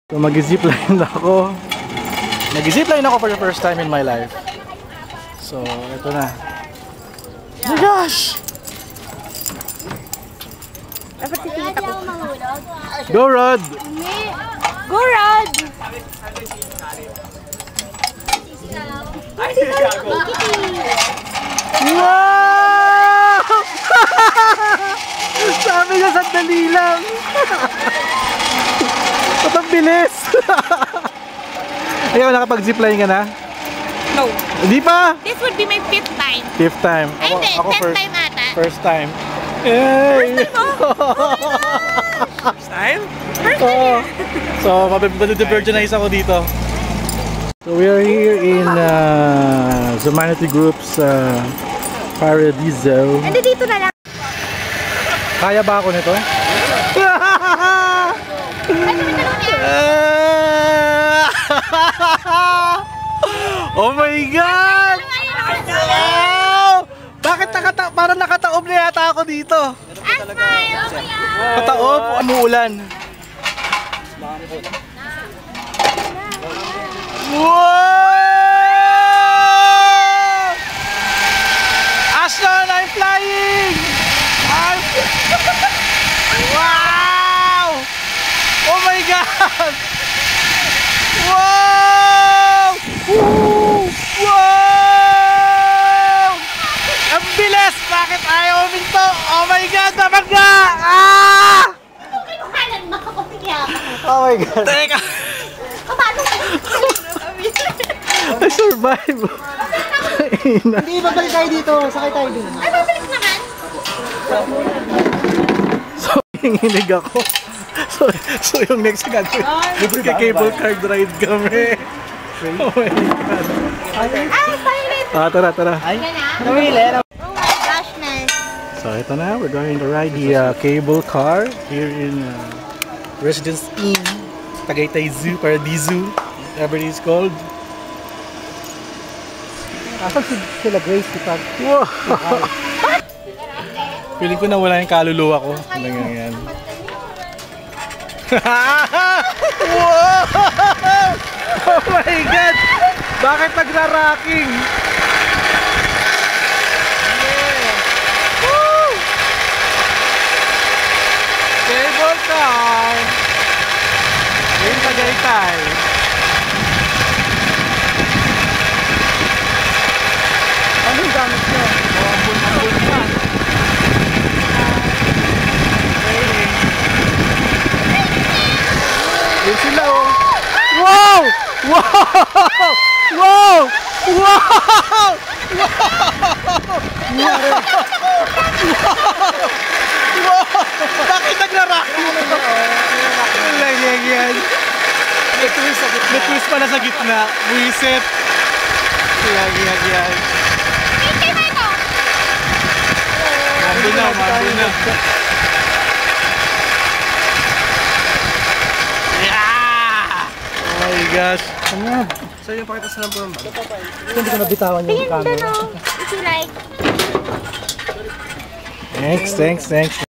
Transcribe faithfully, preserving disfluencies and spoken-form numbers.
So mag-zipline ako. Nag-zipline ako for the first time in my life. So, ito na. Oh my gosh! Dapat titigit ako. Go, Rod! Go, Rod! Wow! Sabi niya sandali lang. Ba't ang bilis? Ayaw, nakapag-zipline ka na? No. Hindi pa? This would be my fifth time. Fifth time. Ay, hindi. Tenth first, time ata. First time. Yay! First time mo? First time? First time. So, mabibirginize ako dito. So, we are here in uh, Zumanity Group's uh, Paradiso. Ando dito na lang. Kaya ba ako nito? Ay, tumitalong niya. Oh my God! Wow! Bakit nakata parang nakataob na yata ako dito? Ah, smile. Nakataob? Umuulan. Wow! Ashton, I'm flying! I'm... Wow! Oh my God! Wow! Woo! Wow! Ang bilis! Bakit ayaw minto? Oh my God! Nabangga! Ah! Kinuhanan mo ako siya. Oh my God! Teka! Paano ka? I survive! Hindi, babalik tayo dito. Sakay tayo dun. Ay, babalik naman. So, hinginig ako. So, so yung next gagawin, magka-cable card ride kami. Oh my God. Ah, silent. Ah, tara, tara. Yan na. Nawili. Oh my gosh, man. So, ito na. We're going to ride the uh, cable car here in uh, Residence Inn, Tagaytay Zoo, Paradiso, whatever it is called. Asan sila Grace kapag Wow! Feeling ko na wala yung kaluluwa ko. Ano nga yan? Wow! Oh my God! Bakit nagra-rocking? Yeah! Woo! Cable car! Yung Tagaytay. anong gamit nyo? Ambon-ambon yan. Yun sila oh. Wow! Wow! Wow! Wow! Wow! Wow! Bakit nagra-rocking? Lang yan yan. May twist pala sa gitna. Wisit. Yan yan yan. Hindi na ito. Mambo na, mambo na. Oh my gosh. Ano? Sa'yo yung pakita sa lampo ng bag. Hindi ko nabitawan yung Pin, camera. ano, if you like. Thanks, thanks, thanks.